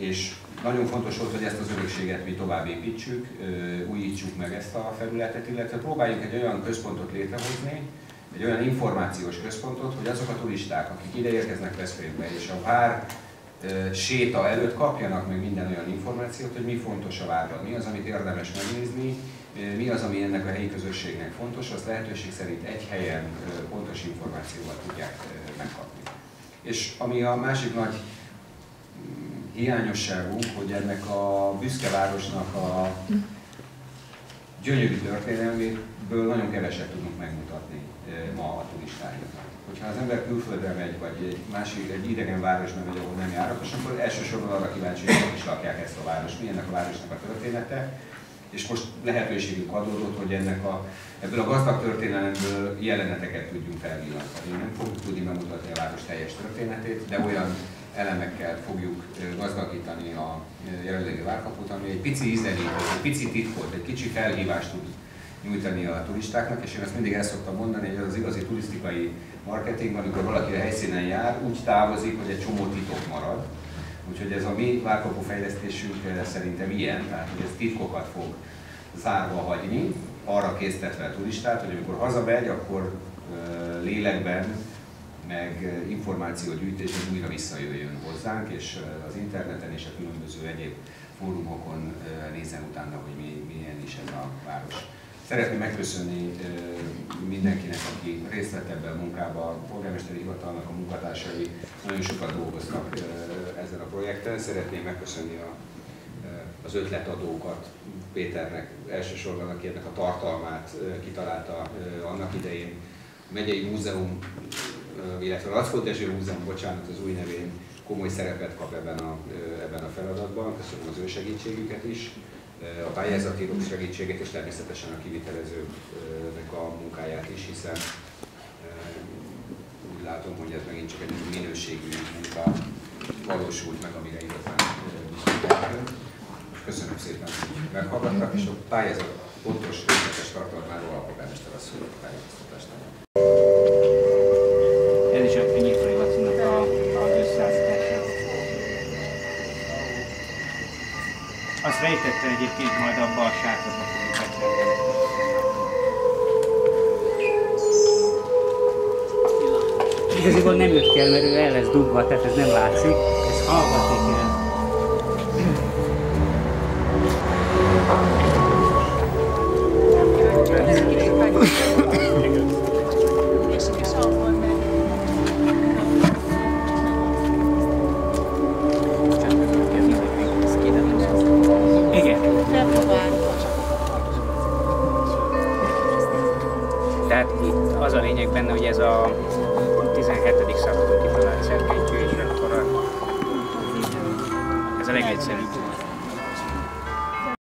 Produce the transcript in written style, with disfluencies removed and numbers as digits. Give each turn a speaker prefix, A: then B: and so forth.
A: és nagyon fontos volt, hogy ezt az örökséget mi tovább építsük, újítsuk meg ezt a felületet, illetve próbáljunk egy olyan központot létrehozni, egy olyan információs központot, hogy azok a turisták, akik ide érkeznek Veszprémbe, és a vár séta előtt kapjanak meg minden olyan információt, hogy mi fontos a várban, mi az, amit érdemes megnézni, mi az, ami ennek a helyi közösségnek fontos, azt lehetőség szerint egy helyen pontos információval tudják megkapni. És ami a másik nagy hiányosságunk, hogy ennek a büszke városnak a gyönyörű történelméből nagyon keveset tudunk megmutatni ma a turistáinknak. Hogyha az ember külföldre megy, vagy egy idegen városba megy, ahol nem járatos, akkor elsősorban arra kíváncsi, hogy is lakják ezt a várost, mi ennek a városnak a története. És most lehetőségünk adódott, hogy ebből a gazdag történelemből jeleneteket tudjunk felvillantani. Nem fogjuk tudni bemutatni a város teljes történetét, de olyan elemekkel fogjuk gazdagítani a jelenlegi várkaput, ami egy pici ízelítőt, egy pici titkot, egy kicsi felhívást tud nyújtani a turistáknak, és én ezt mindig el szoktam mondani, hogy ez az igazi turisztikai marketing, amikor valaki a helyszínen jár, úgy távozik, hogy egy csomó titok marad. Úgyhogy ez a mi várkapu fejlesztésünk szerintem ilyen, tehát hogy ez titkokat fog zárva hagyni, arra késztetve a turistát, hogy amikor hazamegy, akkor lélekben, meg információgyűjtésben újra visszajöjjön hozzánk, és az interneten és a különböző egyéb fórumokon nézzen utána, hogy milyen is ez a város. Szeretném megköszönni mindenkinek, aki részt vett ebben a munkában, a polgármesteri hivatalnak a munkatársai nagyon sokat dolgoztak ezen a projekten. Szeretném megköszönni az ötletadókat, Péternek elsősorban, aki ennek a tartalmát kitalálta annak idején. A Megyei Múzeum, illetve a Raczkó Dezső Múzeum, bocsánat, az új nevén komoly szerepet kap ebben a feladatban. Köszönöm az ő segítségüket is, a pályázatírók segítségét, és természetesen a kivitelezőknek a munkáját is, hiszen úgy látom, hogy ez megint csak egy minőségű munka valósult meg, amire igazán büszkék. Köszönöm szépen, hogy meghallgattak, és a pályázat pontos részletes tartalmáról a polgármester asszony a tájékoztatást.
B: Ez is a Nyitrai Lacinak az összeállítása. Azt rejtette egyébként majd abba a sátratba, hogy megterülni. Igaziból nem jött kell, mert ő el lesz dugva, tehát ez nem látszik, ez hallgatik el. Tehát itt az a lényeg benne, hogy ez a 17. századon kitalált szerkentyű, és akkor ez a legegyszerűbb.